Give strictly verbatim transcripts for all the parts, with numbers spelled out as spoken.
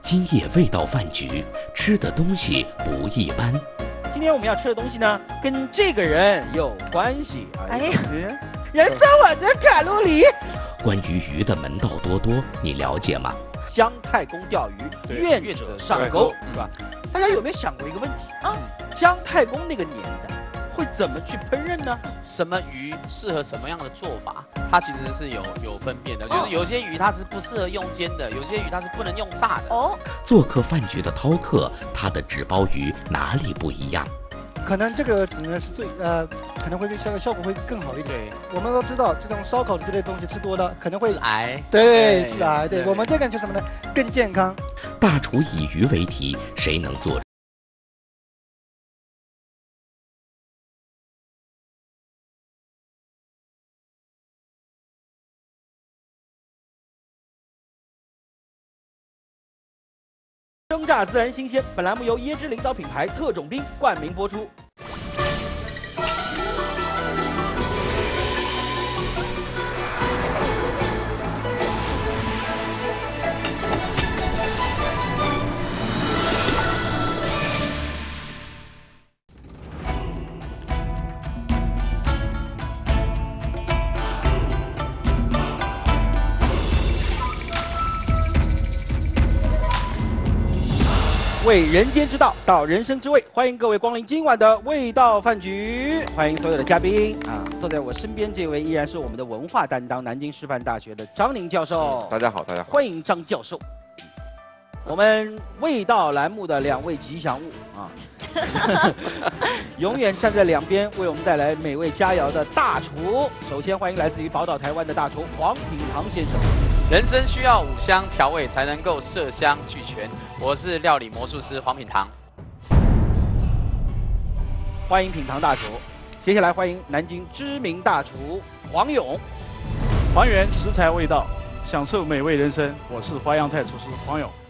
今夜味道饭局，吃的东西不一般。 今天我们要吃的东西呢，跟这个人有关系。 哎呀， 嗯，燃烧我的卡路里。 关于鱼的门道多多，你了解吗？ 姜太公钓鱼，愿者上钩，对吧？大家有没有想过一个问题啊？姜太公那个年代会怎么去烹饪呢？ 什么鱼适合什么样的做法？它其实是有有分辨的，就是有些鱼它是不适合用煎的，有些鱼它是不能用炸的。哦， 做客饭局的饕客，他的纸包鱼哪里不一样？ 可能这个只能是最呃，可能会效效果会更好一点。 对， 我们都知道这种烧烤之类的东西吃多了可能会致癌。 对，致癌。对，我们这个就什么呢？更健康。 大厨以鱼为题，谁能做？ 生榨自然新鲜，本栏目由椰汁领导品牌特种兵冠名播出。为人间之道，道人生之味，欢迎各位光临今晚的味道饭局。欢迎所有的嘉宾啊！坐在我身边这位依然是我们的文化担当，南京师范大学的张宁教授。 大家好，大家好， 欢迎张教授。我们味道栏目的两位吉祥物啊，永远站在两边为我们带来美味佳肴的大厨。首先欢迎来自于宝岛台湾的大厨黄品堂先生。 人生需要五香调味才能够色香俱全。我是料理魔术师黄品堂。 欢迎品堂大厨。接下来欢迎南京知名大厨黄勇。 还原食材味道，享受美味人生。我是花样菜厨师黄勇。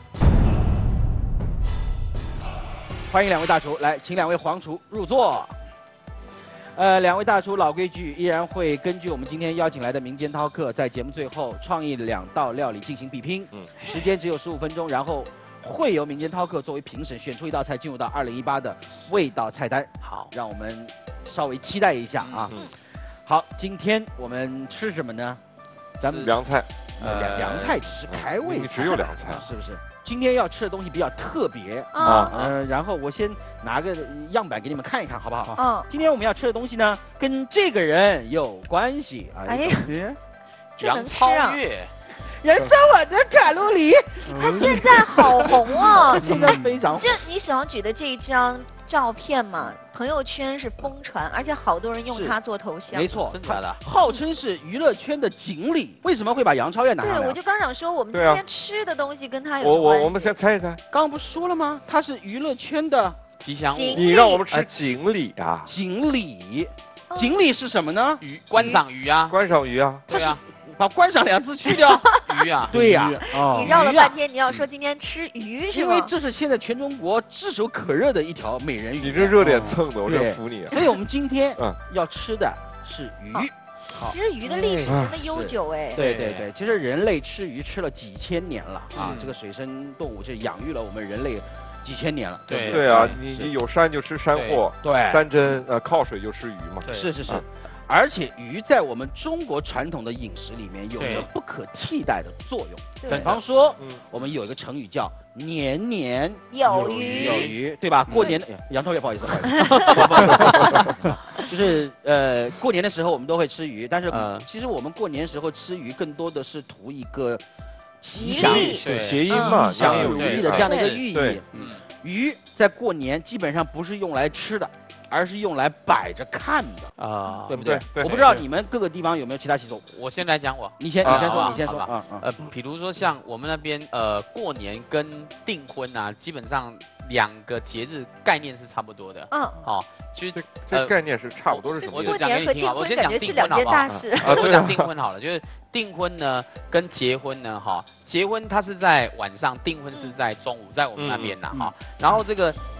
欢迎两位大厨，来，请两位黄厨入座。呃，两位大厨老规矩，依然会根据我们今天邀请来的民间饕客，在节目最后创意两道料理进行比拼。嗯，时间只有十五分钟，然后会由民间饕客作为评审，选出一道菜进入到二零一八的味道菜单。好，让我们稍微期待一下啊。嗯，好，今天我们吃什么呢？ 咱们凉菜。 呃，凉凉菜只是开胃菜， 只有凉菜， 是不是？今天要吃的东西比较特别啊，呃，然后我先拿个样板给你们看一看，好不好？嗯。今天我们要吃的东西呢，跟这个人有关系。 哎呀， 杨超越， 燃烧我的卡路里。 他现在好红哦， 现在非常红。 这你手上举的这一张照片嘛，朋友圈是疯传，而且好多人用它做头像。 没错， 真的， 号称是娱乐圈的锦鲤。为什么会把杨超越拿上来？ 对，我就刚想说，我们今天吃的东西跟它有什么关系？ 我我我们先猜一猜。 刚刚不是说了吗？它是娱乐圈的吉祥物。 你让我们吃锦鲤啊？ 锦鲤，锦鲤是什么呢？ 鱼，观赏鱼啊， 观赏鱼啊。 对啊。 把观赏两字去掉， 鱼啊， 对呀， 你绕了半天，你要说今天吃鱼是吗？因为这是现在全中国炙手可热的一条美人鱼。 你这热点蹭的，我真服你。 所以我们今天要吃的是鱼。 其实鱼的历史真的悠久哎。 对对对，其实人类吃鱼吃了几千年了啊，这个水生动物就养育了我们人类几千年了。 对对啊，你你有山就吃山货， 对， 山珍呃靠水就吃鱼嘛。 是是是。而且鱼在我们中国传统的饮食里面有着不可替代的作用。比方说，我们有一个成语叫“年年有余”， 有余，对吧？过年，杨超越，不好意思，不好意思，就是呃，过年的时候我们都会吃鱼，但是其实我们过年时候吃鱼更多的是图一个吉祥， 谐音嘛， 吉祥有如意的这样的一个寓意。鱼在过年基本上不是用来吃的。而是用来摆着看的啊，对不对？我不知道你们各个地方有没有其他习俗。 我先来讲我， 你先，你先说，你先说啊。呃，比如说像我们那边呃，过年跟订婚啊，基本上两个节日概念是差不多的。嗯，好，其实这概念是差不多是什么？ 我就讲给你听啊，我先讲订婚好不好？我讲订婚好了，就是订婚呢跟结婚呢，哈，结婚它是在晚上，订婚是在中午，在我们那边呐，哈。然后这个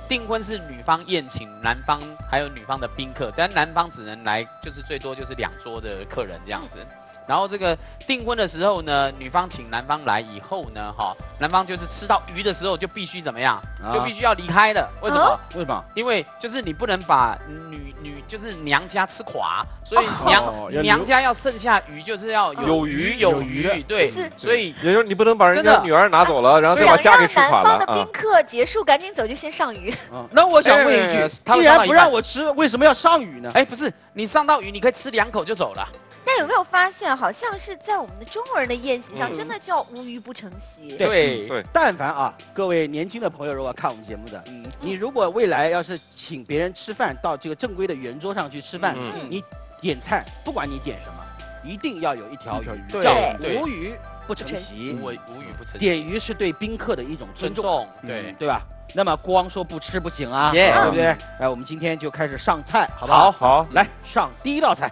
订婚是女方宴请男方还有女方的宾客，但男方只能来就是最多就是两桌的客人这样子。然后这个订婚的时候呢，女方请男方来以后呢，哈，男方就是吃到鱼的时候就必须怎么样，啊、就必须要离开了。为什么？啊、 为什么？ 因为就是你不能把女女就是娘家吃垮，所以娘、哦、娘家要剩下鱼，就是要有有鱼有鱼，对，所以也就是你不能把人家女儿拿走了，然后再把家给吃垮了。 想让男方的宾客结束，赶紧走就先上鱼。 啊、那我想问一句，既然不让我吃，为什么要上鱼呢？ 哎，不是，你上到鱼，你可以吃两口就走了。 但有没有发现，好像是在我们的中国人的宴席上，真的叫无鱼不成席。 对对，但凡啊，各位年轻的朋友，如果看我们节目的，嗯，你如果未来要是请别人吃饭，到这个正规的圆桌上去吃饭，嗯、你点菜，不管你点什么，一定要有一条鱼，叫无鱼不成席。 无无鱼不成席。 点鱼是对宾客的一种尊重， 对对吧？那么光说不吃不行啊，对不对？哎，我们今天就开始上菜，好不好？ 好， 来上第一道菜。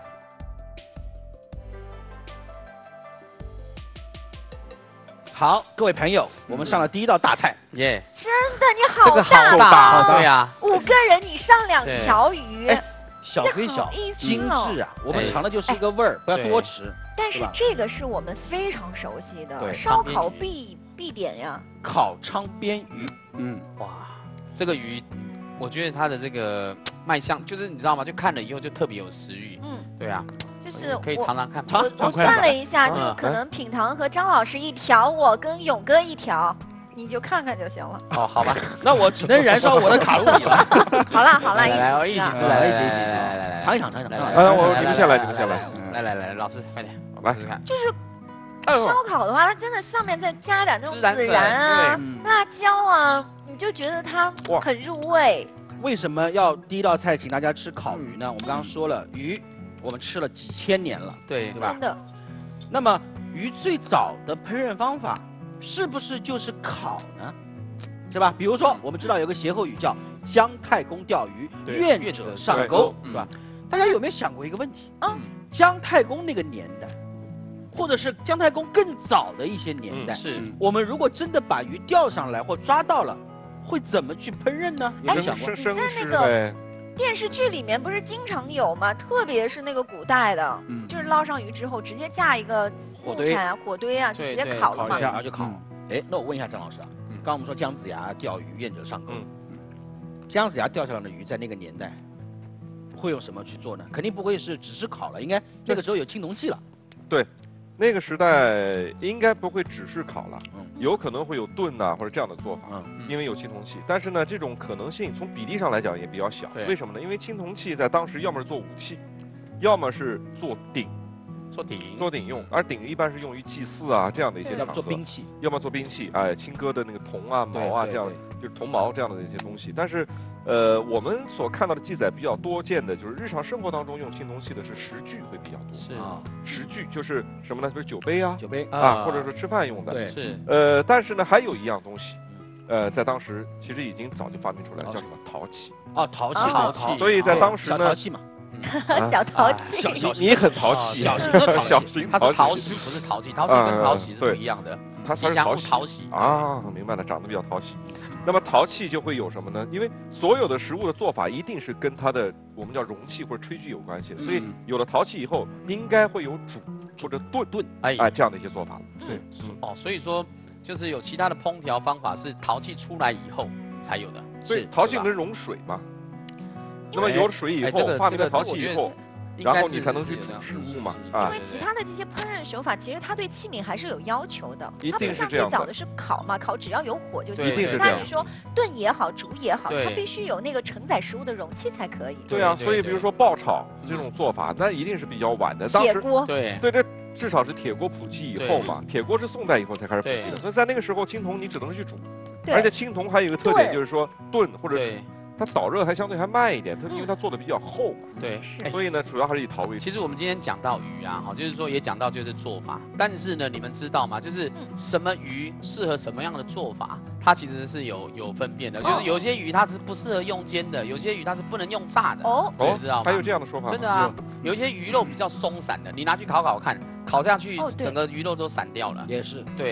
好，各位朋友，我们上了第一道大菜， 耶！ 真的，你好大，这个好大，对呀， 五个人你上两条鱼， 小归小，精致啊！我们尝的就是一个味儿，不要多吃。 但是这个是我们非常熟悉的烧烤必必点呀， 烤昌边鱼。 嗯，哇，这个鱼，我觉得它的这个卖相，就是你知道吗？就看了以后就特别有食欲。嗯，对啊。 就是可以尝尝看， 我我算了一下，就可能品堂和张老师一条，我跟勇哥一条，你就看看就行了。 哦，好吧， 那我只能燃烧我的卡路里了。 好了好了， 一起吃，来一起一起一起，来来来，尝一尝尝一尝。 来，我你们先来，你们先来。 来来来，老师快点， 来试试看。 就是烧烤的话，它真的上面再加点那种孜然啊、辣椒啊，你就觉得它很入味。 为什么要第一道菜请大家吃烤鱼呢？我们刚刚说了鱼。我们吃了几千年了， 对对吧？ 真的。 那么鱼最早的烹饪方法是不是就是烤呢？是吧？比如说，我们知道有个歇后语叫“姜太公钓鱼，愿者上钩”，是吧？大家有没有想过一个问题？嗯，姜太公那个年代，或者是姜太公更早的一些年代， 是我们如果真的把鱼钓上来或抓到了，会怎么去烹饪呢？有没有想过？ 你在那个。电视剧里面不是经常有吗？特别是那个古代的，嗯、就是捞上鱼之后，直接架一个火堆啊、火堆啊，就直接烤了嘛。 烤一下就烤。哎、嗯，那我问一下张老师啊，嗯、刚刚我们说姜子牙钓鱼，愿者上钩。嗯，姜子牙钓上来的鱼，在那个年代会用什么去做呢？肯定不会是只是烤了，应该那个时候有青铜器了。 对。那个时代应该不会只是烤了，嗯，有可能会有炖呐、啊、或者这样的做法，嗯，因为有青铜器。但是呢，这种可能性从比例上来讲也比较小。为什么呢？因为青铜器在当时要么是做武器，要么是做鼎， 做鼎做鼎用，而鼎一般是用于祭祀啊这样的一些场合。 做兵器， 要么做兵器，哎，青割的那个铜啊、毛啊这样的，就是铜毛这样的一些东西。但是，呃，我们所看到的记载比较多见的就是日常生活当中用青铜器的是食具会比较多。 是啊，食具就是什么呢？就是酒杯啊， 酒杯啊，或者说吃饭用的。 对， 是。 呃，但是呢，还有一样东西，呃，在当时其实已经早就发明出来了，叫什么陶器。 哦，陶器， 陶器。 所以在当时呢， 陶器嘛。 小陶器， 小型你很淘气， 小型的小型， 它是陶器，不是陶器，陶器跟陶器是不一样的， 它是陶器啊，明白了，长得比较讨喜。那么陶器就会有什么呢？因为所有的食物的做法一定是跟它的我们叫容器或者炊具有关系的，所以有了陶器以后，应该会有煮或者炖炖哎这样的一些做法。 对，哦，所以说就是有其他的烹调方法是陶器出来以后才有的， 是陶器能容水吗？那么有了水以后，发明了陶器以后，然后你才能去煮食物嘛。 因为其他的这些烹饪手法，其实它对器皿还是有要求的。 一定是这样的。 它不像最早的是烤嘛，烤只要有火就行。 一定是这样。 那你说炖也好，煮也好，它必须有那个承载食物的容器才可以。 对啊，所以比如说爆炒这种做法，那一定是比较晚的。 铁锅。 对对，这至少是铁锅普及以后嘛。铁锅是宋代以后才开始普及的，所以在那个时候青铜你只能去煮，而且青铜还有一个特点就是说炖或者煮。它导热还相对还慢一点，它因为它做的比较厚嘛， 对， 所以呢，主要还是以陶为主。 其实我们今天讲到鱼啊，哈，就是说也讲到就是做法，但是呢，你们知道吗？就是什么鱼适合什么样的做法，它其实是有有分辨的。就是有些鱼它是不适合用煎的，有些鱼它是不能用炸的。哦，你知道吗？ 还有这样的说法？ 真的啊，有一些鱼肉比较松散的，你拿去烤烤看，烤下去整个鱼肉都散掉了。 也是。 对，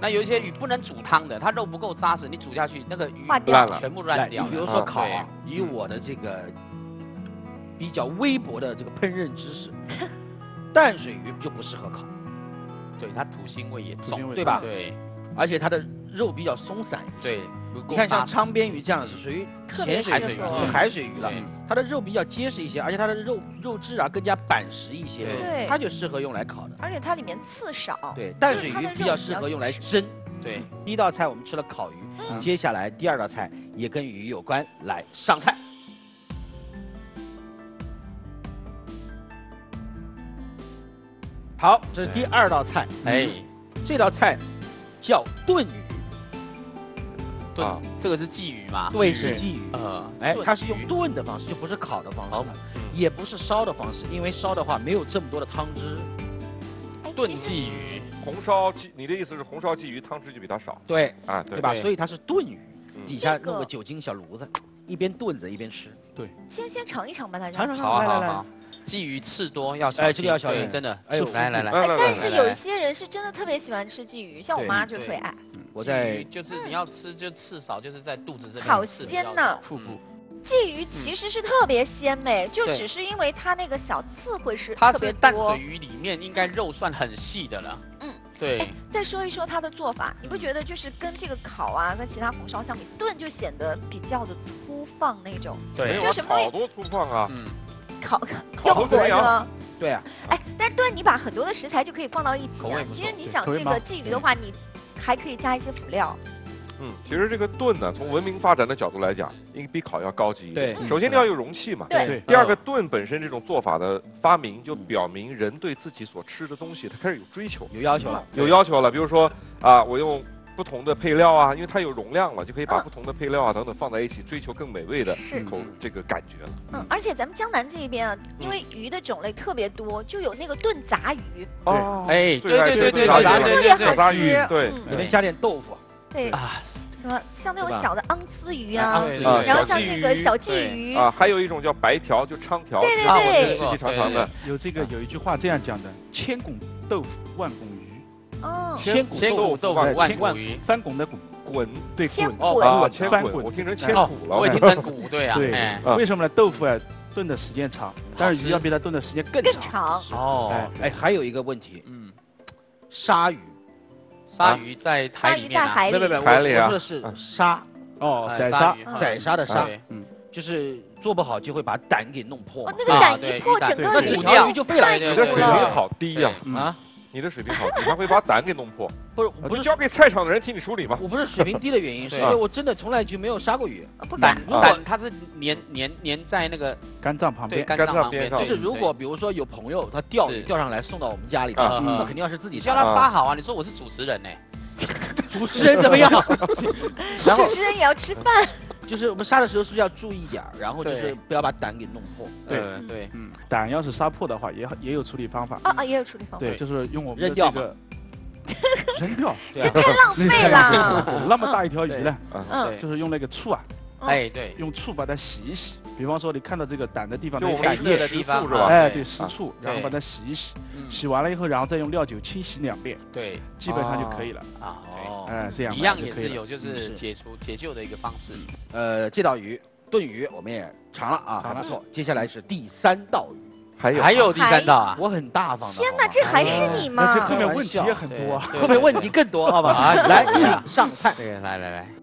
那有一些鱼不能煮汤的，它肉不够扎实，你煮下去那个鱼烂了，全部烂掉。 你比如说烤啊，以我的这个比较微薄的这个烹饪知识，淡水鱼就不适合烤。 对，它土腥味也重， 对吧？ 对， 而且它的肉比较松散一些。 对， 你看像昌边鱼这样的是属于咸水鱼，是海水鱼了，它的肉比较结实一些，而且它的肉肉质啊更加板实一些， 对， 它就适合用来烤的。 而且它里面刺少。 对，淡水鱼比较适合用来蒸。 对， 第一道菜我们吃了烤鱼，嗯、接下来第二道菜也跟鱼有关，来上菜。好，这是第二道菜。哎，这道菜叫炖鱼。 炖，啊、这个是鲫鱼吗？ 对，是鲫鱼。呃，哎，它是用炖的方式，就不是烤的方式，嗯、也不是烧的方式，因为烧的话没有这么多的汤汁。 炖鲫鱼。 红烧鲫，你的意思是红烧鲫鱼汤汁就比它少？ 对， 啊， 对吧？所以它是炖鱼，底下弄个酒精小炉子，一边炖着一边吃。 对， 先先尝一尝吧，大家。 尝尝尝， 来来来。 鲫鱼刺多要小心， 哎，这个要小心， 真的。 哎呦， 来来来， 哎，但是有一些人是真的特别喜欢吃鲫鱼，像我妈就特别爱。 我在就是你要吃就刺少，就是在肚子这边。 好鲜呐！ 腹部。 鲫鱼其实是特别鲜美，就只是因为它那个小刺会是它是淡水鱼里面应该肉算很细的了。嗯。对、 哎，再说一说它的做法，你不觉得就是跟这个烤啊，跟其他红烧相比，炖就显得比较的粗放那种？ 对， 就什么好多粗放啊！ 嗯，烤烤要火是吗？ 对啊。 哎，但是炖你把很多的食材就可以放到一起啊。其实你想这个鲫鱼的话，你还可以加一些辅料。 嗯，其实这个炖呢，从文明发展的角度来讲，应比烤要高级一点。 对， 首先你要有容器嘛。 对。 第二个，炖本身这种做法的发明，就表明人对自己所吃的东西，他开始有追求、 有要求了， 有要求了。比如说啊，我用不同的配料啊，因为它有容量了，就可以把不同的配料啊等等放在一起，追求更美味的口这个感觉了。 嗯，而且咱们江南这边啊，因为鱼的种类特别多，就有那个炖杂鱼。 哦， 哎，对对对对， 特别好吃。 对， 里面加点豆腐。 对啊。什么像那种小的昂丝鱼啊，然后像这个小鲫鱼啊，还有一种叫白条，就昌条， 对对对， 细细长长的。 有这个有一句话这样讲的：千拱豆腐万拱鱼。 哦， 千拱豆腐万拱鱼， 翻滚的滚， 滚对滚哦，千滚，我听成千骨了， 我也听成骨，对啊。 对，为什么呢？豆腐啊，炖的时间长，但是鱼要比它炖的时间更长。 哦， 哎，还有一个问题，嗯，鲨鱼。 鲨鱼在海里面啊， 海里， 海里啊， 我说的是鲨， 哦，宰鲨， 宰鲨的鲨，嗯，就是做不好就会把胆给弄破。 哦，那个胆一破，整个整条鱼就废了。 你的水平好低呀， 啊， 你的水平好低，还会把胆给弄破。 不是，不是交给菜场的人替你处理吗？ 我不是水平低的原因，是因为我真的从来就没有杀过鱼， 不敢。 如果它是粘粘粘在那个肝脏旁边， 肝脏旁边， 就是如果比如说有朋友他钓鱼钓上来送到我们家里，那肯定要是自己叫他杀好啊。你说我是主持人呢？ 主持人怎么样？ 然后主持人也要吃饭。 就是我们杀的时候是不是要注意点，然后就是不要把胆给弄破。 对对，嗯，胆要是杀破的话，也也有处理方法。 啊啊，也有处理方法。 对，就是用我们扔掉个扔掉， 这太浪费了。 那么大一条鱼呢， 嗯， 就是用那个醋啊， 哎对， 用醋把它洗一洗。比方说你看到这个胆的地方， 就黑色的地方是吧？ 哎，对，湿醋，然后把它洗一洗，洗完了以后，然后再用料酒清洗两遍， 对， 基本上就可以了啊。 对，哎，这样一样也是有就是解除解救的一个方式。 呃，这道鱼炖鱼我们也尝了啊，还不错。接下来是第三道鱼， 还有还有第三道啊， 我很大方的。 天哪，这还是你吗？ 这后面问题也很多， 后面问题更多，好吧？来，请上菜。 对，来来来。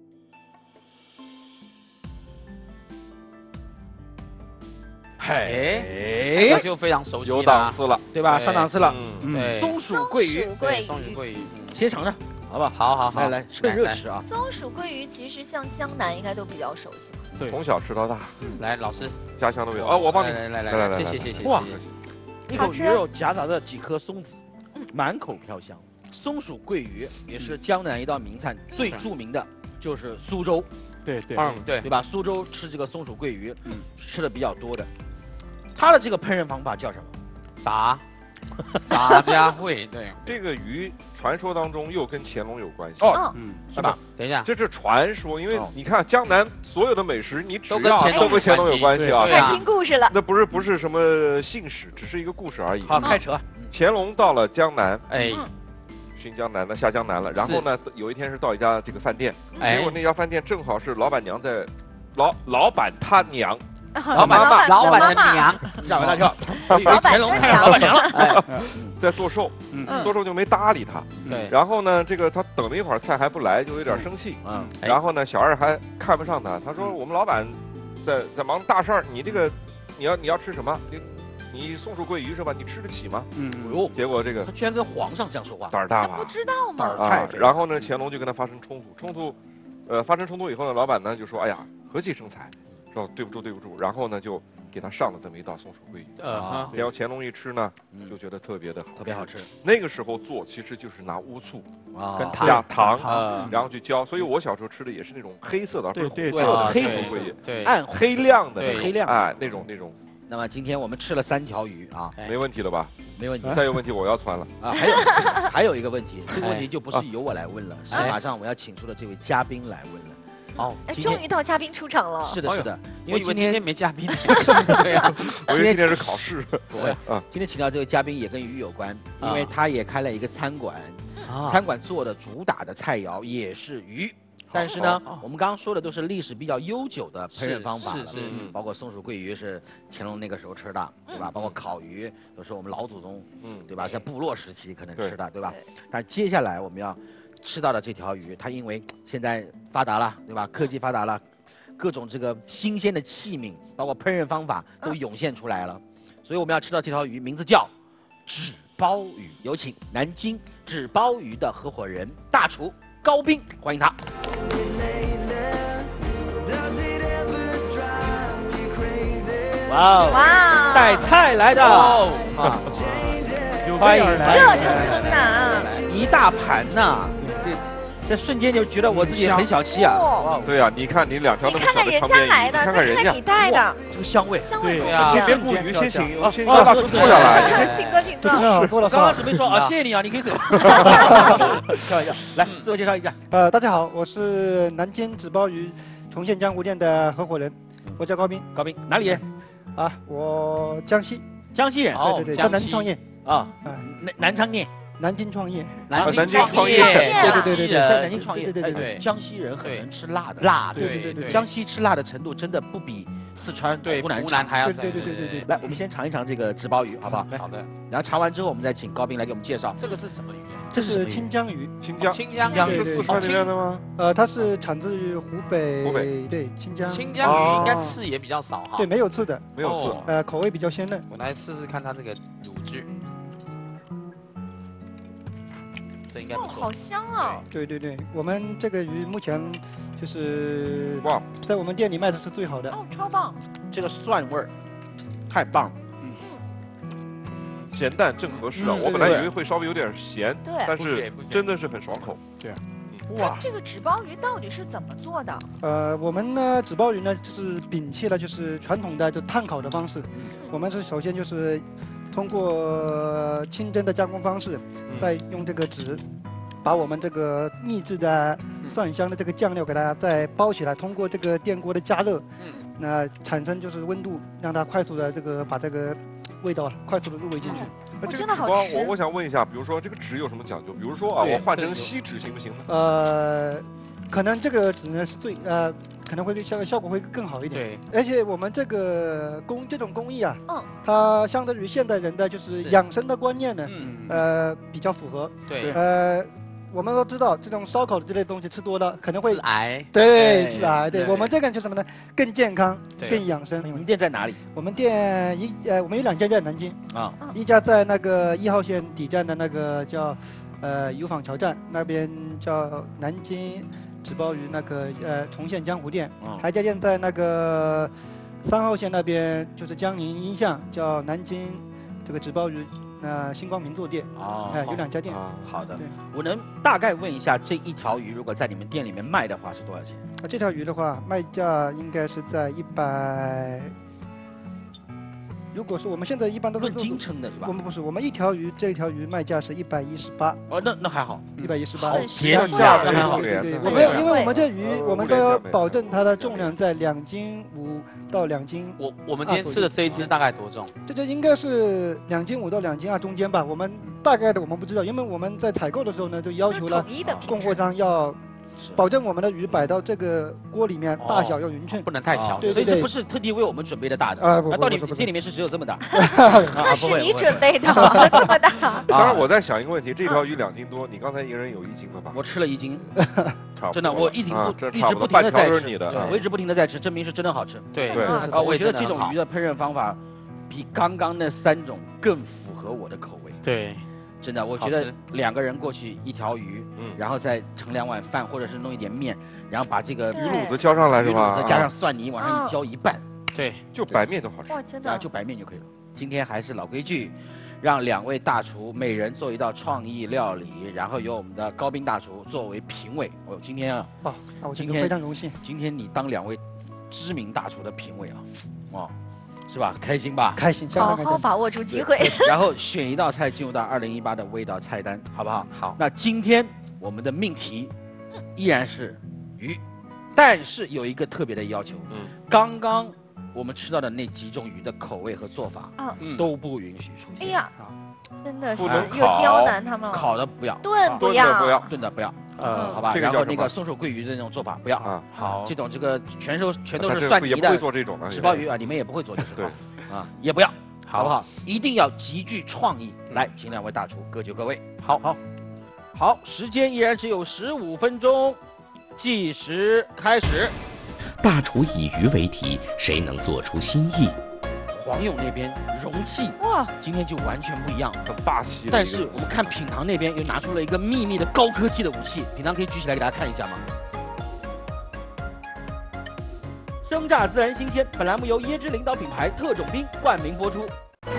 嘿， 那就非常熟悉了， 有档次了， 对吧？上档次了。 嗯， 松鼠桂鱼， 松鼠桂鱼， 先尝尝，好不好？ 好好好， 来来，趁热吃啊！ 松鼠桂鱼其实像江南应该都比较熟悉， 对，从小吃到大。 来，老师， 家乡的味道啊！我帮你， 来来来来，谢谢谢谢。 哇，一口鱼肉夹杂着几颗松子，满口飘香。松鼠桂鱼也是江南一道名菜，最著名的就是苏州。 对对， 嗯对， 对吧？苏州吃这个松鼠桂鱼，嗯，吃的比较多的。它的这个烹饪方法叫什么？ 炸，炸家烩。对， 这个鱼传说当中又跟乾隆有关系哦，嗯，是吧？ 等一下， 这是传说，因为你看江南所有的美食，你只要都跟乾隆有关系啊。 开始听故事了。 那不是不是什么姓史，只是一个故事而已。 好，开扯。 乾隆到了江南， 哎， 寻江南的下江南了。然后呢，有一天是到一家这个饭店，结果那家饭店正好是老板娘在，老老板他娘。 老板妈，老板的娘， 吓我一大跳。 我以为乾隆看上老板娘了， 哎，在做寿，做寿就没搭理他。 对。 然后呢，这个他等了一会儿，菜还不来，就有点生气。嗯。然后呢，小二还看不上他，他说：“我们老板在在忙大事儿，你这个你要你要吃什么？你你松鼠桂鱼是吧？你吃得起吗？”嗯。哟，结果这个他居然跟皇上这样说话， 胆儿大吧？ 不知道吗？ 啊。然后呢，乾隆就跟他发生冲突，冲突，呃，发生冲突以后呢，老板呢就说：“哎呀，和气生财。” 说对不住，对不住，然后呢，就给他上了这么一道松鼠桂鱼。啊，然后乾隆一吃呢，就觉得特别的好， 特别好吃。 那个时候做其实就是拿乌醋啊， 跟加糖，然后去浇。所以我小时候吃的也是那种黑色的， 对对对，黑松鼠桂鱼，对，暗黑亮的， 黑亮， 哎，那种那种。 那么今天我们吃了三条鱼啊， 没问题了吧？ 没问题。 再有问题我要窜了啊！还有还有一个问题，这个问题就不是由我来问了，是马上我要请出的这位嘉宾来问了。 哦，终于到嘉宾出场了。 是的，是的，因为今天没嘉宾。 对呀，我以为今天是考试。 不会啊，今天请到这位嘉宾也跟鱼有关，因为他也开了一个餐馆，餐馆做的主打的菜肴也是鱼。但是呢，我们刚刚说的都是历史比较悠久的烹饪方法了，是包括松鼠桂鱼是乾隆那个时候吃的，对吧？包括烤鱼都是我们老祖宗，嗯，对吧？在部落时期可能吃的，对吧？但是接下来我们要。 吃到的这条鱼，它因为现在发达了，对吧？科技发达了，各种这个新鲜的器皿，包括烹饪方法都涌现出来了，所以我们要吃到这条鱼，名字叫纸包鱼。有请南京纸包鱼的合伙人大厨高斌，欢迎他。哇哦！哇，带菜来的哦啊！欢迎来， 热腾腾的， 一大盘呐！ 这瞬间就觉得我自己很小气啊！ 对呀，你看你两条那么长的长边鱼，看看人家你带的这个香味， 香味对呀！先别顾鱼，先请先把大厨坐下来， 请坐，请坐。 我刚刚准备说啊，谢谢你啊，你可以走。开玩笑，来自我介绍一下。 呃，大家好，我是南京纸包鱼重现江湖店的合伙人，我叫高斌。 高斌哪里人？ 啊，我江西。 江西人。 对对对，在南京创业。 啊，南南昌念。 南京创业， 南京创业， 对对对对， 在南京创业， 对对对，江西人很能吃辣的， 辣， 对对对对， 江西吃辣的程度真的不比四川、湖南湖南还要， 对对对对对。 来，我们先尝一尝这个纸包鱼，好不好？ 好的。 然后尝完之后，我们再请高斌来给我们介绍。 这个是什么鱼啊？ 这是清江鱼， 清江， 清江鱼是四川那边的吗？ 呃，它是产自于湖北， 湖北对清江。 清江鱼应该刺也比较少哈。 对，没有刺的， 没有刺， 呃，口味比较鲜嫩。 我来试试看它这个卤汁。 这应该不错， 好香啊！ 对对对，我们这个鱼目前就是哇，在我们店里卖的是最好的。 哦，超棒！ 这个蒜味儿太棒了， 嗯，咸淡正合适啊。我本来以为会稍微有点咸， 对， 但是真的是很爽口。 对， 哇，这个纸包鱼到底是怎么做的？ 呃，我们呢，纸包鱼呢，就是摒弃了就是传统的就炭烤的方式，我们是首先就是。 通过清蒸的加工方式，再用这个纸，把我们这个秘制的蒜香的这个酱料给它再包起来，通过这个电锅的加热，那产生就是温度，让它快速的这个把这个味道快速的入味进去。 那真的好吃。 我我想问一下，比如说这个纸有什么讲究？比如说啊，我换成锡纸行不行呢？ 呃，可能这个纸呢是最呃。 可能会效效果会更好一点，对，而且我们这个工这种工艺啊，嗯，它相对于现代人的就是养生的观念呢，嗯，呃，比较符合， 对， 呃，我们都知道这种烧烤的这类东西吃多了可能会致癌， 对，致癌，对，我们这个就什么呢？更健康，更养生。 你们店在哪里？ 我们店一呃，我们有两家在南京啊，一家在那个一号线底站的那个叫呃油坊桥站那边叫南京。 纸包鱼那个呃重现江湖店，哦、还家店在那个三号线那边，就是江宁音像，叫南京这个纸包鱼那、呃、星光名作店。哦，哎、呃，有两家店。哦、 好的，我能大概问一下，这一条鱼如果在你们店里面卖的话是多少钱？ 啊，这条鱼的话，卖价应该是在一百如果说我们现在一般都是论斤称的是吧？ 我们不是，我们一条鱼这一条鱼卖价是一百一十八。 哦，那那还好， 一百一十八， 好便宜啊，那还好。 对对，我们因为我们这鱼，我们都要保证它的重量在两斤五到两斤。 我我们今天吃的这一只大概多重？ 这就应该是两斤五到两斤二中间吧。我们大概的我们不知道，因为我们在采购的时候呢，就要求了供货商要。保证我们的鱼摆到这个锅里面，大小要匀称， 不能太小。 对， 所以这不是特地为我们准备的大的啊， 到底店里面是只有这么大？ 那是你准备的，这么大。 当然，我在想一个问题：这条鱼两斤多，你刚才一个人有一斤了吧？ 我吃了一斤， 差不多。 真的，我一停不一直不停半的在吃， 你的， 我一直不停的在吃，证明是真的好吃。 对对啊，我觉得这种鱼的烹饪方法比刚刚那三种更符合我的口味。 对。 真的，我觉得两个人过去一条鱼，嗯，然后再盛两碗饭，或者是弄一点面，然后把这个鱼卤子浇上来是吧？ 鱼卤子加上蒜泥往上一浇一拌， 对， 就白面都好吃。 哇，真的， 就白面就可以了。今天还是老规矩，让两位大厨每人做一道创意料理，然后由我们的高斌大厨作为评委。我今天啊， 啊，我今天非常荣幸， 今天你当两位知名大厨的评委啊，哦。是吧？开心吧？ 开心， 好好把握住机会。 然后选一道菜进入到二零一八的味道菜单，好不好？ 好。 那今天我们的命题依然是鱼，但是有一个特别的要求。嗯。刚刚我们吃到的那几种鱼的口味和做法，嗯，都不允许出现。 哎呀，真的是有刁难他们了。 烤的不要， 炖不要， 不要， 炖的不要。呃，好吧。然后那个松手桂鱼的那种做法不要啊。 好。 这种这个全都全都是蒜泥的。 也不会做这种的。 纸包鱼啊，你们也不会做，就是对。啊，也不要，好不好？一定要极具创意。来，请两位大厨各就各位。 好，好， 好，时间依然只有十五分钟，计时开始。 大厨以鱼为题，谁能做出新意？ 黄勇那边容器哇，今天就完全不一样， 很霸气。 但是我们看品堂那边又拿出了一个秘密的高科技的武器，品堂可以举起来给大家看一下吗？生榨自然新鲜，本栏目由椰汁领导品牌特种兵冠名播出。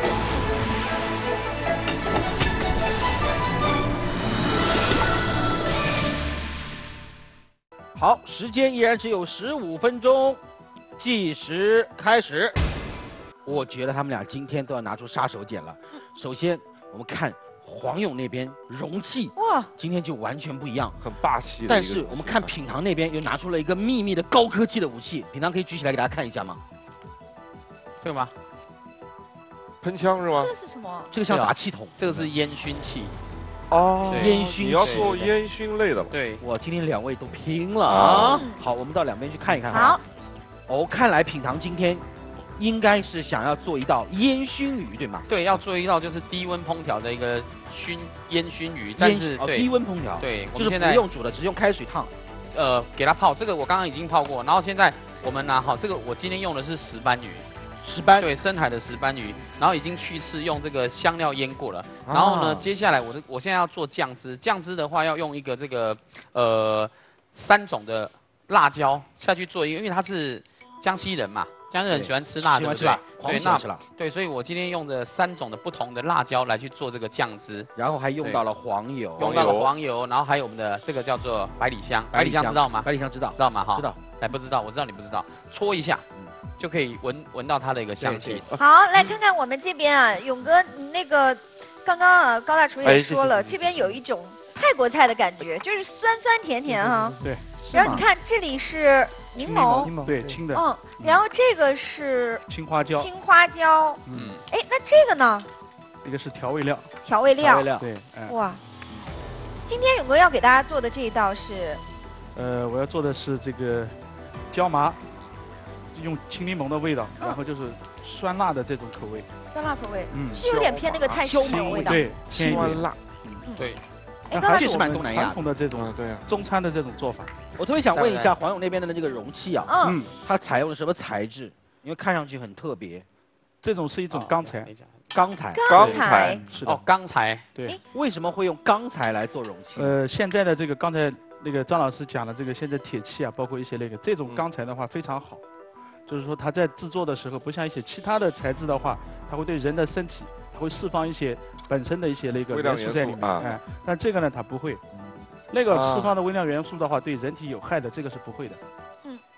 好，时间依然只有十五分钟，计时开始。我觉得他们俩今天都要拿出杀手锏了。首先，我们看黄勇那边容器，哇，今天就完全不一样， 很霸气。 但是我们看品堂那边又拿出了一个秘密的高科技的武器，品堂可以举起来给大家看一下吗？这个吗？ 喷枪是吗？ 这个是什么？ 这个像打气筒， 这个是烟熏器。 哦， 烟熏器。 你要做烟熏类的了。 对， 我今天两位都拼了啊！好，我们到两边去看一看。 好。 哦，看来品堂今天应该是想要做一道烟熏鱼，对吗？ 对，要做一道就是低温烹调的一个熏烟熏鱼，但是哦低温烹调， 对， 就是不用煮的，只用开水烫。 呃，给它泡，这个我刚刚已经泡过，然后现在我们拿好这个，我今天用的是石斑鱼， 石斑对，深海的石斑鱼，然后已经去刺，用这个香料腌过了。然后呢，接下来我的我现在要做酱汁，酱汁的话要用一个这个呃三种的辣椒下去做一个，因为它是江西人嘛。江西人喜欢吃辣，对不对？ 对，那吃辣。 对，所以我今天用的三种的不同的辣椒来去做这个酱汁， 然后还用到了黄油， 用到了黄油，然后还有我们的这个叫做百里香，百里香知道吗？ 百里香知道， 知道吗？哈， 知道。 哎，不知道，我知道你不知道，搓一下，就可以闻闻到它的一个香气。 好，来看看我们这边啊，勇哥，那个刚刚啊高大厨也说了，这边有一种泰国菜的感觉，就是酸酸甜甜哈。 对。 然后你看这里是柠檬， 对，青的。 嗯，然后这个是青花椒， 青花椒。嗯，哎，那这个呢？ 这个是调味料。 调味料。 调味料。对， 哇，今天勇哥要给大家做的这一道是， 呃，我要做的是这个椒麻，用青柠檬的味道，然后就是酸辣的这种口味。 酸辣口味，嗯，是有点偏那个泰式的味道。 对， 酸辣， 对。 哎，刚才是蛮东南亚传统的这种，对中餐的这种做法。 我特别想问一下黄勇那边的这个容器啊，嗯，它采用了什么材质？因为看上去很特别。 这种是一种钢材， 钢材， 钢材是的， 哦，钢材。 对， 为什么会用钢材来做容器？ 呃，现在的这个刚才那个张老师讲的这个，现在铁器啊，包括一些那个这种钢材的话非常好，就是说它在制作的时候，不像一些其他的材质的话，它会对人的身体。会释放一些本身的一些那个元素在里面，哎，但这个呢它不会，那个释放的微量元素的话对人体有害的，这个是不会的，嗯，哎，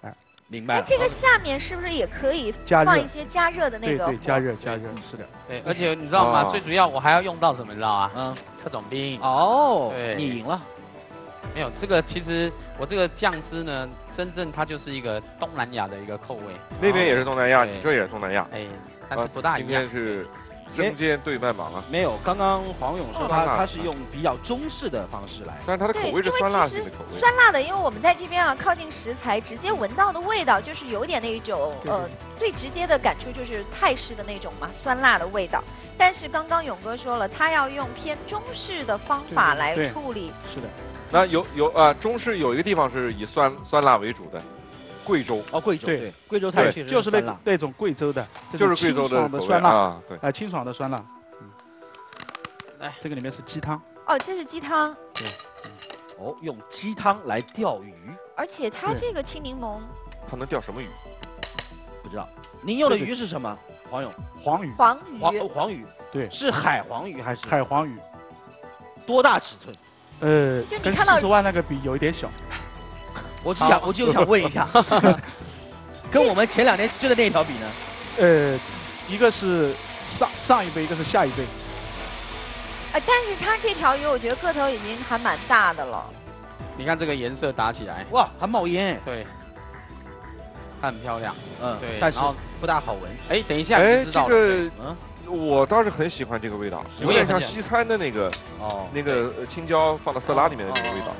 明白了。 这个下面是不是也可以加热放一些加热的那个？ 对对，加热加热，是的。 对，而且你知道吗？ 哦最主要我还要用到什么？你知道吗？嗯，特种兵。 哦， 对， 你赢了。 没有这个，其实我这个酱汁呢，真正它就是一个东南亚的一个口味。 那边也是东南亚， 对你这也是东南亚。 哎，但是不大一样。 今天是针尖对麦芒啊。 没有，刚刚黄勇说他哦他是用比较中式的方式来， 但是它的口味是酸辣型的口味。 酸辣的，因为我们在这边啊，靠近食材，直接闻到的味道就是有点那种呃，最直接的感触就是泰式的那种嘛，酸辣的味道。但是刚刚勇哥说了，他要用偏中式的方法来处理。 是的。 那有有啊，中式有一个地方是以酸酸辣为主的，贵州。 哦，贵州对， 贵州菜确实就是那那种贵州的， 就是贵州的酸辣啊，对， 啊，清爽的酸辣。嗯，来，这个里面是鸡汤。 哦，这是鸡汤。 对。 哦，用鸡汤来钓鱼， 而且它这个青柠檬， 它能钓什么鱼？ 不知道。您用的鱼是什么？黄勇， 黄鱼。 黄鱼。 黄黄鱼。 对。 是海黄鱼还是？ 海黄鱼。 多大尺寸？ 呃，跟四十万那个比有一点小。 我只想，我就想问一下，跟我们前两天吃的那条比呢？ 呃，一个是上上一辈，一个是下一辈。 哎，但是它这条鱼，我觉得个头已经还蛮大的了。 你看这个颜色打起来， 哇，还冒烟。 对，它很漂亮。 嗯， 对， 但是不大好闻。 哎，等一下你就知道了。 哎，嗯。我倒是很喜欢这个味道，有点像西餐的那个哦，那个青椒放到色拉里面的那个味道。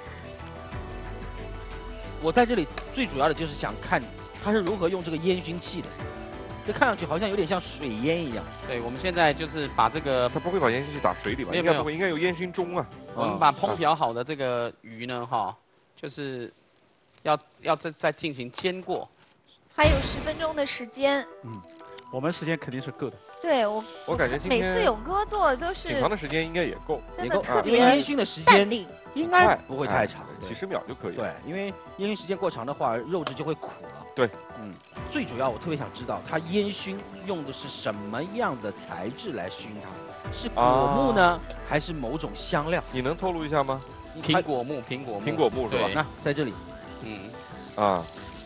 我在这里最主要的就是想看它是如何用这个烟熏器的，这看上去好像有点像水烟一样。 对，我们现在就是把这个， 它不会把烟熏器打水里吧？应该不会，应该有烟熏盅啊。 我们把烹调好的这个鱼呢，哈，就是要要再再进行煎过， 还有十分钟的时间。 嗯，我们时间肯定是够的。 对我， 我感觉今天每次勇哥做都是品尝的时间应该也够， 真的特别因为烟熏的时间应该不会太长， 几十秒就可以。 对，因为烟熏时间过长的话，肉质就会苦了。 对， 嗯，最主要我特别想知道，它烟熏用的是什么样的材质来熏它？是果木呢，还是某种香料？ 你能透露一下吗？ 苹果木，苹果木， 苹果木是吧？ 那在这里， 嗯， 啊，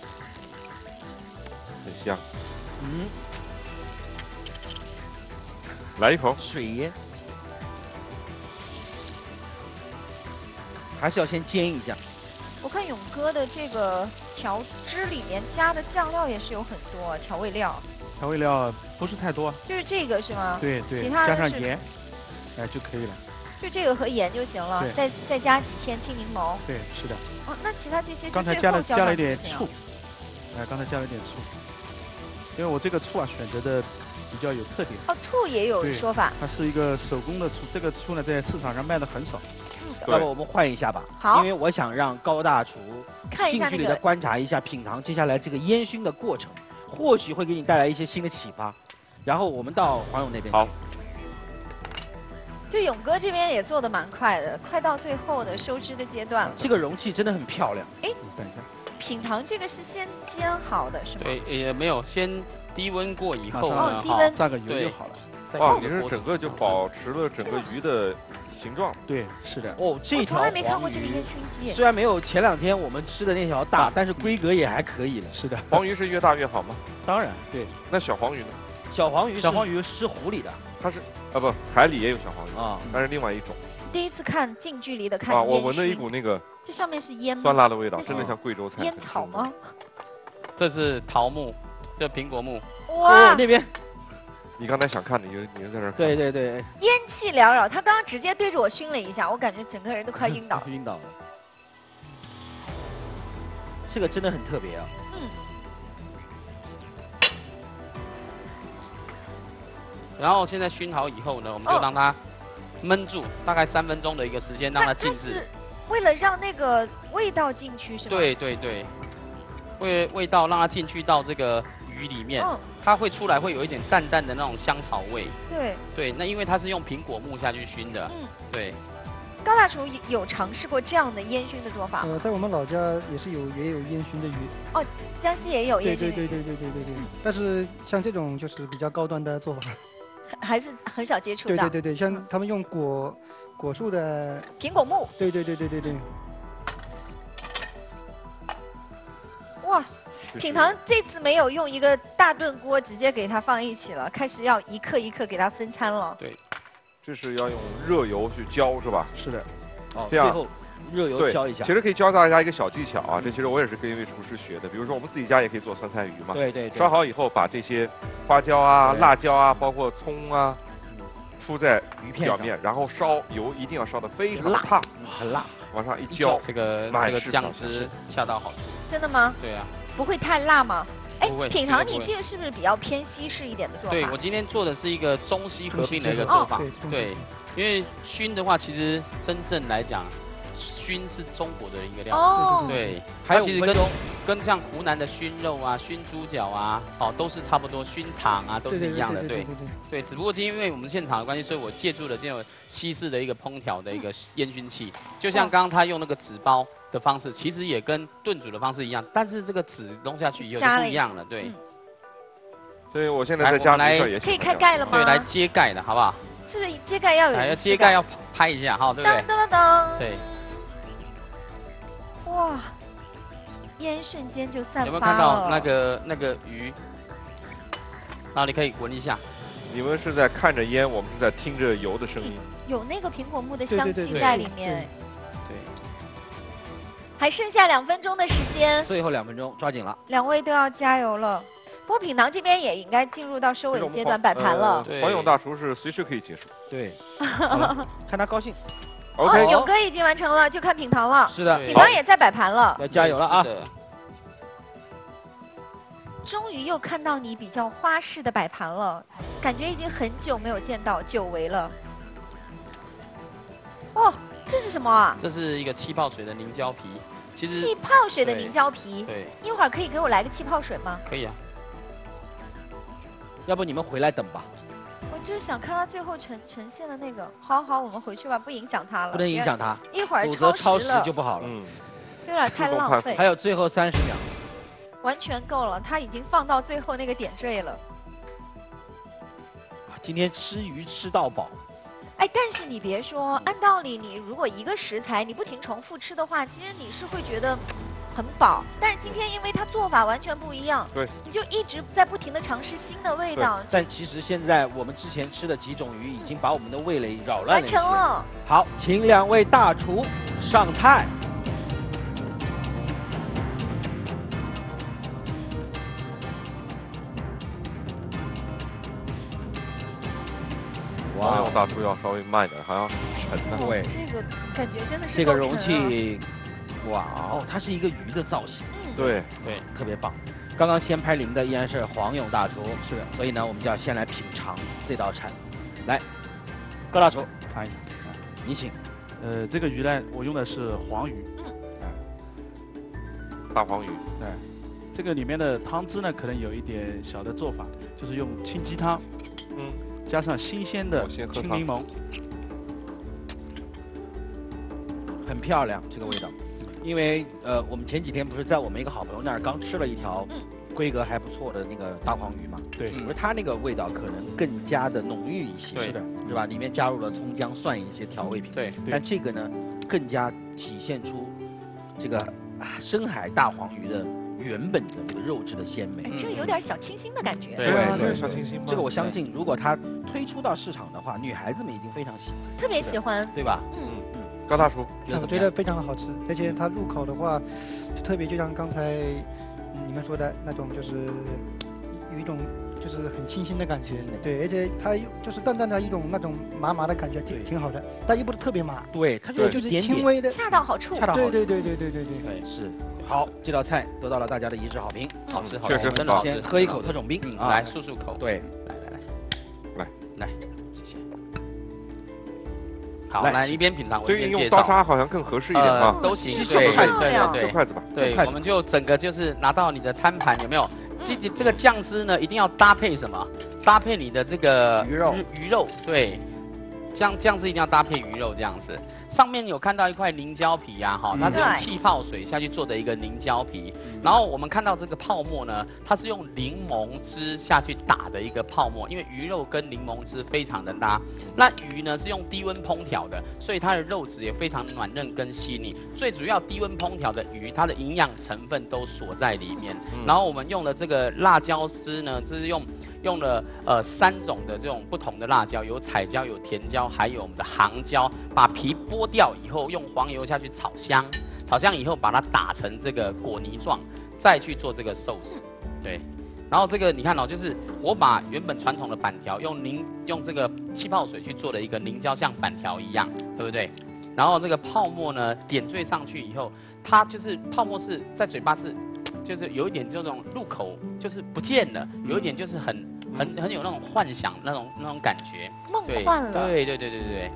很香。 嗯。 来一口水烟，还是要先煎一下。 我看勇哥的这个调汁里面加的酱料也是有很多调味料。 调味料不是太多。 就是这个是吗？ 对对， 其他加上盐，哎就可以了。 就这个和盐就行了，再再加几片青柠檬。 对，是的。 哦，那其他这些刚才加了加了一点醋，哎，刚才加了一点醋，因为我这个醋啊选择的比较有特点。 哦，醋也有说法。 它是一个手工的醋，这个醋呢在市场上卖的很少。 要不我们换一下吧？ 好， 因为我想让高大厨近距离的观察一下、品尝接下来这个烟熏的过程，或许会给你带来一些新的启发。然后我们到黄勇那边去。 好。 就勇哥这边也做的蛮快的，快到最后的收汁的阶段了。 这个容器真的很漂亮。 哎， 等一下， 品糖这个是先煎好的是吗？ 对，也没有先低温过以后呢，低温炸个油就好了。 哇，你是整个就保持了整个鱼的形状。 对，是的。 哦，这条从来没看过这个烟熏鸡。 虽然没有前两天我们吃的那条大，但是规格也还可以了。 是的。 黄鱼是越大越好吗？ 当然， 对。 那小黄鱼呢？ 小黄鱼， 小黄鱼是湖里的。 它是啊不，海里也有小黄鱼啊， 但是另外一种。 第一次看近距离的看啊，我闻到一股那个。 这上面是烟吗？ 酸辣的味道，真的像贵州菜。 烟草吗？ 这是桃木，这苹果木。 哇， 那边。 你刚才想看的，你就你就在这儿。 对对对。 烟气缭绕，他刚刚直接对着我熏了一下，我感觉整个人都快晕倒了。 晕倒了。这个真的很特别啊。 嗯。 然后现在熏好以后呢，我们就让它焖住，大概三分钟的一个时间，让它静置。 为了让那个味道进去是吗？ 对对对，味味道让它进去到这个鱼里面， 嗯、 它会出来会有一点淡淡的那种香草味。 对对，那因为它是用苹果木下去熏的。嗯，对。 高大厨有尝试过这样的烟熏的做法吗？ 呃，在我们老家也是有也有烟熏的鱼。 哦，江西也有烟熏的鱼。 对对对对对对对对。但是像这种就是比较高端的做法。 还是很少接触到。 对对对对，像他们用果果树的苹果木。 对对对对对对。 哇， 品堂这次没有用一个大炖锅直接给它放一起了，开始要一克一克给它分餐了。 对， 这是要用热油去浇是吧？ 是的。 哦， 这样最后热油浇一下。 其实可以教大家一个小技巧啊，这其实我也是跟一位厨师学的。比如说我们自己家也可以做酸菜鱼嘛。 对对对。 烧好以后，把这些花椒啊、辣椒啊，包括葱啊，铺在鱼片表面，然后烧油一定要烧得非常烫， 很辣， 往上一浇， 这个这个酱汁恰到好处。 真的吗？ 对啊。 不会太辣吗？哎，品堂， 这你这个是不是比较偏西式一点的做法？ 对，我今天做的是一个中西合并的一个做法。对，因为熏的话，其实真正来讲，熏是中国的一个料理。 哦。 对， 还有其实跟跟像湖南的熏肉啊、熏猪脚啊，哦，都是差不多，熏肠啊都是一样的。对对，只不过今天因为我们现场的关系，所以我借助了这种西式的一个烹调的一个烟熏器，就像刚刚他用那个纸包的方式，其实也跟炖煮的方式一样，但是这个纸弄下去以后就不一样了。对。 所以我现在在家里也可以开盖了吗？ 对，来揭盖的好不好？ 是不是揭盖要有？ 要揭盖要拍一下哈，对不对？ 噔噔噔。 对。 哇，烟瞬间就散发了。 有没有看到那个那个鱼？然后你可以闻一下。 你们是在看着烟，我们是在听着油的声音。 有那个苹果木的香气在里面。 对。 还剩下两分钟的时间。 最后两分钟，抓紧了。 两位都要加油了。不过品堂这边也应该进入到收尾的阶段，摆盘了。 黄勇大厨是随时可以结束。 对。看他高兴。 OK， 勇哥已经完成了，就看品堂了。 是的， 品堂也在摆盘了， 要加油了啊！ 终于又看到你比较花式的摆盘了，感觉已经很久没有见到，久违了。哇，这是什么啊？ 这是一个气泡水的凝胶皮，其实气泡水的凝胶皮。 对， 一会儿可以给我来个气泡水吗？ 可以啊。 要不你们回来等吧。 我就是想看到最后呈呈现的那个。好好，我们回去吧，不影响它了。 不能影响它， 一会儿否则超时了就不好了。 嗯， 有点太浪费。 还有最后三十秒， 完全够了，它已经放到最后那个点缀了。 今天吃鱼吃到饱。 哎，但是你别说，按道理你如果一个食材你不停重复吃的话，其实你是会觉得很饱。但是今天因为它做法完全不一样， 对， 你就一直在不停的尝试新的味道。 但其实现在我们之前吃的几种鱼已经把我们的味蕾扰乱了一些。 完成了。 好，请两位大厨上菜。 黄勇大厨要稍微慢一点，好像沉呢。 对， 这个感觉真的是这个容器，哇哦，它是一个鱼的造型。 嗯， 对对，特别棒。刚刚先拍零的依然是黄勇大厨，是的，所以呢，我们就要先来品尝这道菜。来，高大厨尝一尝， 你请。 呃，这个鱼呢，我用的是黄鱼。 嗯。 大黄鱼。 对。这个里面的汤汁呢，可能有一点小的做法，就是用清鸡汤。 嗯。 加上新鲜的青柠檬， 很漂亮这个味道。因为呃，我们前几天不是在我们一个好朋友那儿刚吃了一条规格还不错的那个大黄鱼嘛？ 对， 我说它那个味道可能更加的浓郁一些， 是的， 是吧？里面加入了葱姜蒜一些调味品， 对。 但这个呢，更加体现出这个啊深海大黄鱼的原本的这个肉质的鲜美。 哎，这有点小清新的感觉。 对对，小清新。 这个我相信，如果它推出到市场的话，女孩子们一定非常喜欢， 特别喜欢， 对吧？ 嗯嗯。高大厨， 我觉得非常好吃，而且它入口的话，就特别就像刚才你们说的那种，就是有一种就是很清新的感觉，对，而且它就是淡淡的一种那种麻麻的感觉，挺挺好的，但又不是特别麻， 对，它就是轻微的， 恰到好处， 恰到好处， 对对对对对对对，是。好，这道菜得到了大家的一致好评， 好吃，好吃， 真的好吃。 先喝一口特种兵， 啊，来漱漱口。 对， 来来来， 来，谢谢。好，来一边品尝，我一边介绍。 这个用刀叉好像更合适一点啊， 都行， 对对对对， 就筷子吧。 对，我们就整个就是拿到你的餐盘，有没有？这这个酱汁呢，一定要搭配什么？搭配你的这个鱼肉， 鱼肉，对。 这样这样子一定要搭配鱼肉这样子。上面有看到一块凝胶皮呀、啊，哈，它是用气泡水下去做的一个凝胶皮。然后我们看到这个泡沫呢，它是用柠檬汁下去打的一个泡沫，因为鱼肉跟柠檬汁非常的搭。那鱼呢是用低温烹调的，所以它的肉质也非常软嫩跟细腻。最主要低温烹调的鱼，它的营养成分都锁在里面。然后我们用的这个辣椒丝呢，这是用用了呃三种的这种不同的辣椒，有彩椒、有甜椒，还有我们的杭椒。把皮剥掉以后，用黄油下去炒香，炒香以后把它打成这个果泥状，再去做这个寿司。对，然后这个你看哦，就是我把原本传统的板条用凝用这个气泡水去做的一个凝胶，像板条一样，对不对？然后这个泡沫呢点缀上去以后，它就是泡沫是在嘴巴是，就是有一点这种入口就是不见了，有一点就是很很很有那种幻想那种那种感觉， 梦幻了。 对对对对对对。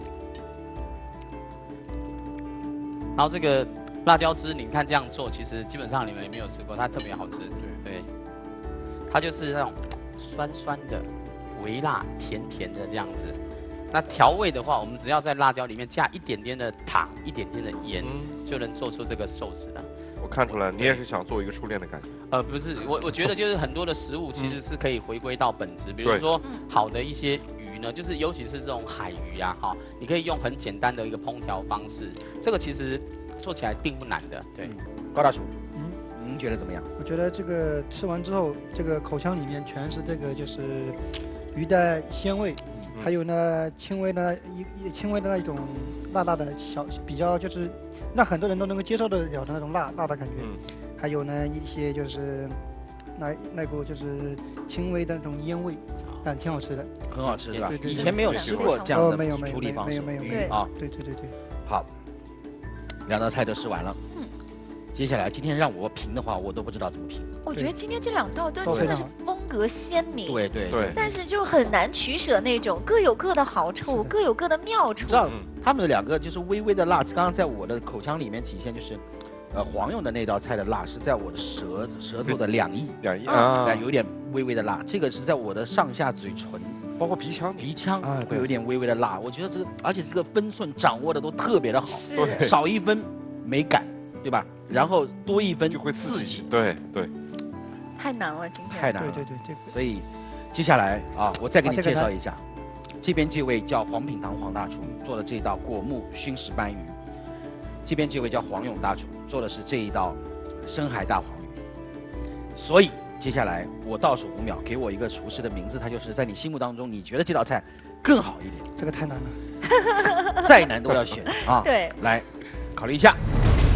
然后这个辣椒汁，你看这样做，其实基本上你们也没有吃过，它特别好吃。对对，它就是那种酸酸的、微辣、甜甜的这样子。那调味的话，我们只要在辣椒里面加一点点的糖、一点点的盐，嗯、就能做出这个寿司了。 我看出来，你也是想做一个初恋的感觉。 呃，不是，我我觉得就是很多的食物其实是可以回归到本质，比如说好的一些鱼呢，就是尤其是这种海鱼啊，哈，你可以用很简单的一个烹调方式，这个其实做起来并不难的。对， 高大厨，嗯，您觉得怎么样？ 我觉得这个吃完之后，这个口腔里面全是这个就是鱼的鲜味。还有呢，轻微的一轻微的那种辣辣的小，比较就是让很多人都能够接受得了的那种辣辣的感觉。嗯、还有呢一些就是那那个就是轻微的那种烟味，啊，挺好吃的， 很好吃对吧？ 对对， 以前没有吃过这样的处理方式， 没有没有没有啊，对对对对。 好，两道菜都吃完了。嗯。接下来今天让我评的话，我都不知道怎么评。 我觉得今天这两道都真的是风格鲜明， 对对对， 但是就很难取舍那种，各有各的好处，各有各的妙处。 知道他们的两个就是微微的辣，刚刚在我的口腔里面体现就是，呃，黄勇的那道菜的辣是在我的舌舌头的两翼， 两翼啊， 有点微微的辣。这个是在我的上下嘴唇， 包括鼻腔， 鼻腔会有点微微的辣。我觉得这个，而且这个分寸掌握的都特别的好，少一分没感。对吧？然后多一分就会刺激， 对对， 太难了，今天太难了， 对对对。 所以接下来啊，我再给你介绍一下，这边这位叫黄品堂黄大厨做的这道果木熏石斑鱼，这边这位叫黄勇大厨做的是这一道深海大黄鱼。所以接下来我倒数五秒，给我一个厨师的名字，他就是在你心目当中，你觉得这道菜更好一点？ 这个太难了， 再难都要选啊！ 对， 来考虑一下。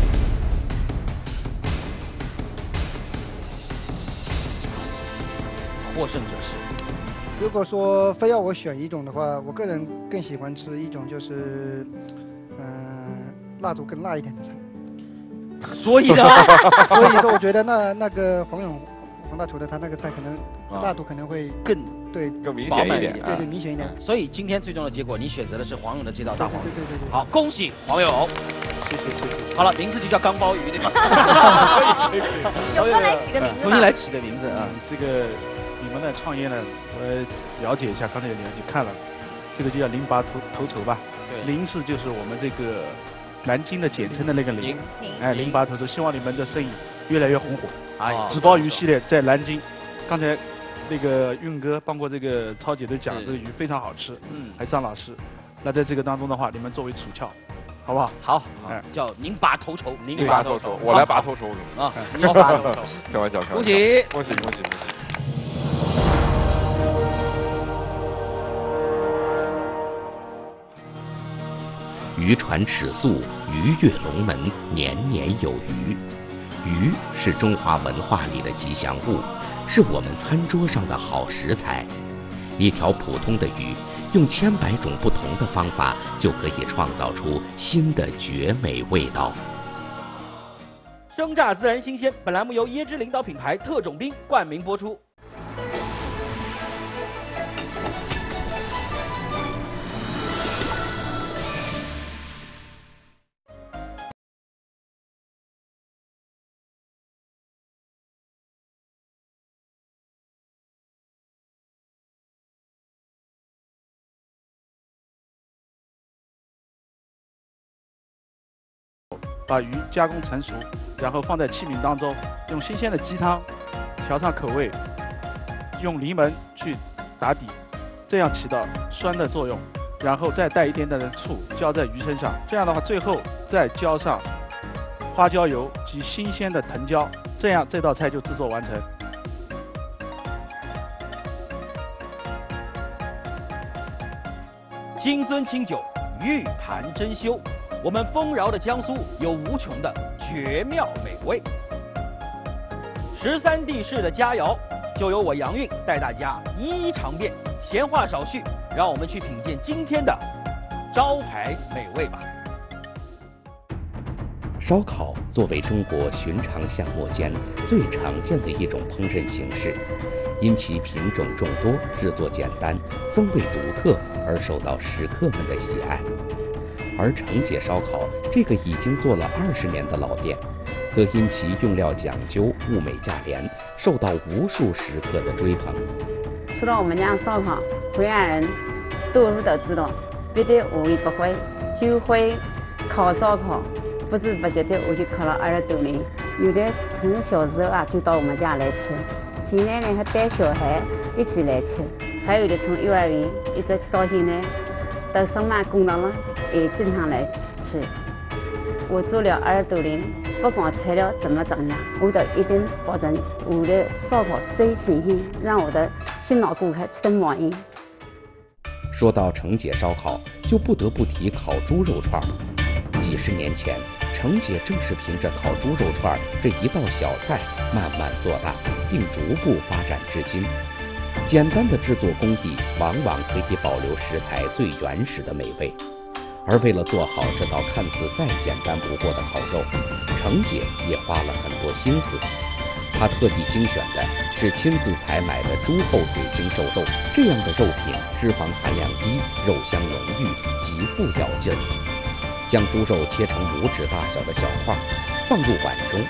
获胜者是。 如果说非要我选一种的话，我个人更喜欢吃一种就是，嗯、呃，辣度更辣一点的菜。 所以呢， 所以说我觉得那那个黄勇黄大厨的他那个菜可能辣度可能会更对更明显一点， 对对明显一点。 所以今天最终的结果，你选择的是黄勇的这道大黄鱼。 对对对对。 好，恭喜黄勇。 谢谢谢谢。 好了，名字就叫钢包鱼，对吧？ 可以可以。勇哥来起个名字。 重新来起个名字啊！ 这个你们的创业呢，我了解一下，刚才也了解看了，这个就叫零拔头头筹吧。 对。 零是就是我们这个南京的简称的那个零。 零。 哎，零拔头筹，希望你们的生意越来越红火。 哎， 纸包鱼系列在南京，刚才那个运哥，包括这个超姐都讲，这个鱼非常好吃。嗯。还有张老师，那在这个当中的话，你们作为主教。好不好？ 好，哎，叫您拔头筹， 您拔头筹，我来拔头筹啊！您拔头筹， 开玩笑，开玩笑。 恭喜， 恭喜，恭喜，恭喜！ 渔船尺素，鱼跃龙门，年年有余。鱼是中华文化里的吉祥物，是我们餐桌上的好食材。一条普通的鱼，用千百种不同的方法，就可以创造出新的绝美味道。 生榨自然新鲜，本栏目由椰汁领导品牌特种兵冠名播出。 把鱼加工成熟，然后放在器皿当中，用新鲜的鸡汤调上口味，用柠檬去打底，这样起到酸的作用，然后再带一点点的醋浇在鱼身上，这样的话最后再浇上花椒油及新鲜的藤椒，这样这道菜就制作完成。 金樽清酒，玉盘珍馐，我们丰饶的江苏有无穷的绝妙美味。十三地市的佳肴，就由我杨运带大家一一尝遍。闲话少叙，让我们去品鉴今天的招牌美味吧。 烧烤作为中国寻常项目间最常见的一种烹饪形式，因其品种众多、制作简单、风味独特而受到食客们的喜爱。而程姐烧烤这个已经做了二十年的老店，则因其用料讲究、物美价廉，受到无数食客的追捧。 说到我们家烧烤，淮安人多数都知道，别的我也不会，就会烤烧烤。不知不觉的我就烤了二十多年，有的从小时候啊就到我们家来吃，现在呢还带小孩一起来吃，还有的从幼儿园一直吃到现在，到上班工作了也经常来吃。我做了二十多年，不管材料怎么怎么样，我都一定保证我的烧烤最新鲜，让我的新老顾客吃得满意。 说到程姐烧烤，就不得不提烤猪肉串。几十年前，程姐正是凭着烤猪肉串这一道小菜慢慢做大，并逐步发展至今。简单的制作工艺往往可以保留食材最原始的美味，而为了做好这道看似再简单不过的烤肉，程姐也花了很多心思。她特地精选的是亲自采买的猪后腿精瘦肉，这样的肉品脂肪含量低，肉香浓郁，极富咬劲儿。将猪肉切成拇指大小的小块，放入碗中，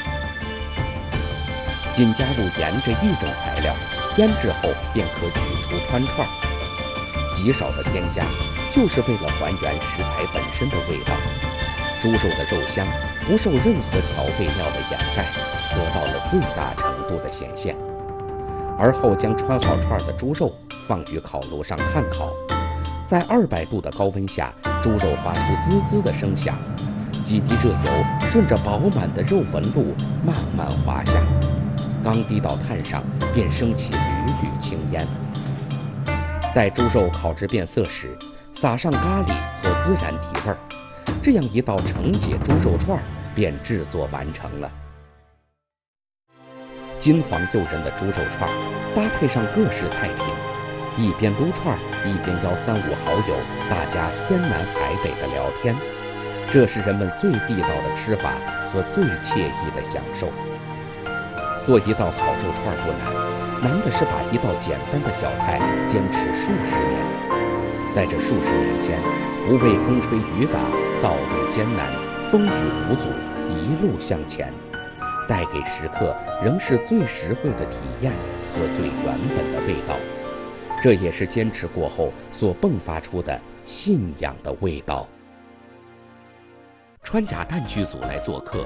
仅加入盐这一种材料，腌制后便可取出穿串。极少的添加，就是为了还原食材本身的味道。猪肉的肉香不受任何调味料的掩盖，得到了最大程度的显现。而后将穿好串的猪肉放于烤炉上炭烤，在二百度的高温下，猪肉发出滋滋的声响，几滴热油顺着饱满的肉纹路慢慢滑下，刚滴到炭上，便升起缕缕青烟。待猪肉烤至变色时，撒上咖喱和孜然提味儿，这样一道程姐猪肉串便制作完成了。金黄诱人的猪肉串搭配上各式菜品，一边撸串一边邀三五好友，大家天南海北的聊天，这是人们最地道的吃法和最惬意的享受。做一道烤肉串不难，难的是把一道简单的小菜坚持数十年。在这数十年间，不畏风吹雨打，道路艰难，风雨无阻，一路向前，带给食客仍是最实惠的体验和最原本的味道。这也是坚持过后所迸发出的信仰的味道。川甲蛋剧组来做客。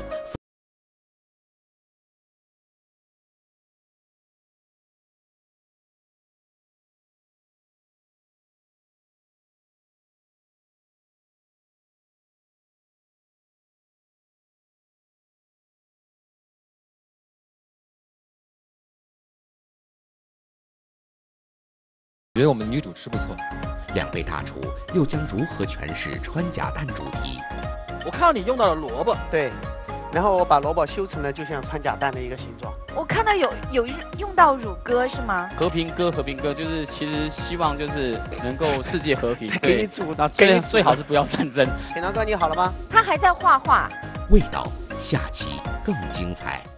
觉得我们女主吃不错， 两位大厨又将如何诠释川甲蛋主题？ 我看到你用到了萝卜， 对，然后我把萝卜修成了就像川甲蛋的一个形状。 我看到有有用到乳鸽是吗？ 和平鸽，和平鸽就是其实希望就是能够世界和平。 给你煮， 那最最好是不要战争。 品堂哥，你好了吗？ 他还在画画。 味道下期更精彩。